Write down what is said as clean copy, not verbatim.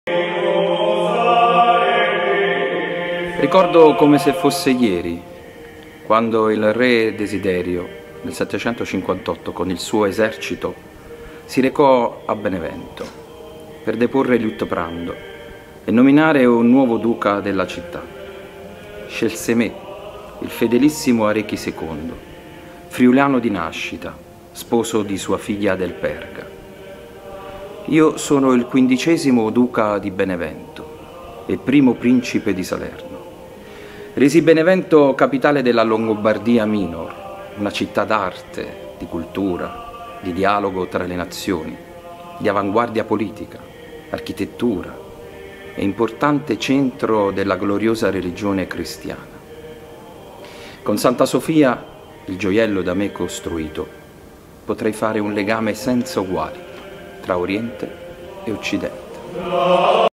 Ricordo come se fosse ieri, quando il re Desiderio, nel 758, con il suo esercito, si recò a Benevento per deporre Liutprando e nominare un nuovo duca della città. Scelse me, il fedelissimo Arechi II, friulano di nascita, sposo di sua figlia Adelperga. Io sono il 15° duca di Benevento e primo principe di Salerno. Resi Benevento capitale della Longobardia Minor, una città d'arte, di cultura, di dialogo tra le nazioni, di avanguardia politica, architettura e importante centro della gloriosa religione cristiana. Con Santa Sofia, il gioiello da me costruito, potrei fare un legame senza uguali tra Oriente e Occidente.